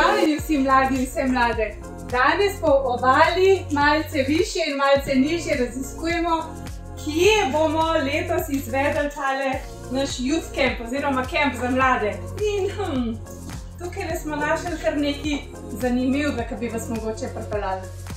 Pozdravljeni vsi mladi in vse mlade. Danes po obali malce više in malce nižje raziskujemo, kje bomo letos izvedli tale naš youth camp oziroma camp za mlade. In tukaj smo našli kar nekaj zanimivega, ki bi vas mogoče pripeljali.